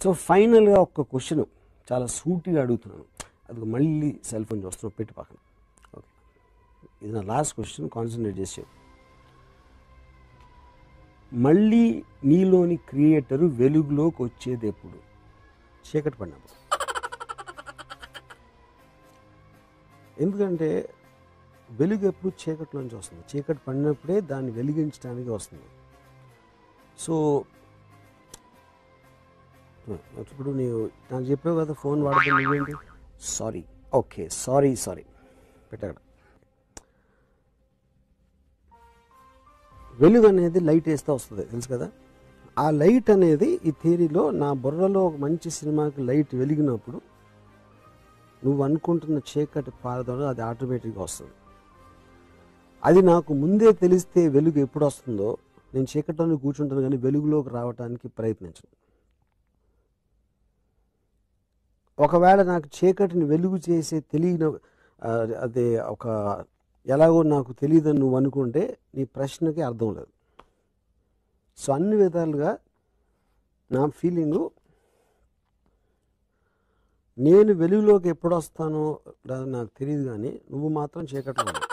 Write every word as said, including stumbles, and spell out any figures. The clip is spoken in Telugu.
సో ఫైనల్గా ఒక క్వశ్చన్ చాలా సూటిగా అడుగుతున్నాను. అది మళ్ళీ సెల్ ఫోన్ చూస్తున్నావు, పెట్టి పక్కన. ఓకే, ఇది నా లాస్ట్ క్వశ్చన్, కాన్సన్ట్రేట్ చేసావు. మళ్ళీ నీలోని క్రియేటరు వెలుగులోకి వచ్చేది ఎప్పుడు? చీకటి పడినప్పుడు. ఎందుకంటే వెలుగు ఎప్పుడు చీకటిలోంచి వస్తుంది, చీకటి పడినప్పుడే దాన్ని వెలిగించడానికి వస్తుంది. సో ఇప్పుడు నీవు నాకు చెప్పావు కదా ఫోన్ వాడదు నువ్వేంటి, సారీ, ఓకే సారీ సారీ పెట్టాడు. వెలుగు అనేది లైట్ వేస్తే వస్తుంది, తెలుసు కదా. ఆ లైట్ అనేది ఈ థియరీలో నా బుర్రలో ఒక మంచి సినిమాకి లైట్ వెలిగినప్పుడు నువ్వు అనుకుంటున్న చీకటి పారదోడు అది ఆటోమేటిక్గా వస్తుంది. అది నాకు ముందే తెలిస్తే వెలుగు ఎప్పుడు వస్తుందో నేను చీకటిలోనే కూర్చుంటాను, కానీ వెలుగులోకి రావడానికి ప్రయత్నించను. ఒకవేళ నాకు చీకటిని వెలుగు చేసే తెలియని అదే ఒక ఎలాగో నాకు తెలియదని నువ్వు అనుకుంటే నీ ప్రశ్నకి అర్థం లేదు. సో అన్ని విధాలుగా నా ఫీలింగు, నేను వెలుగులోకి ఎప్పుడు వస్తానో నాకు తెలియదు, కానీ నువ్వు మాత్రం చీకట్లో ఉన్నావు.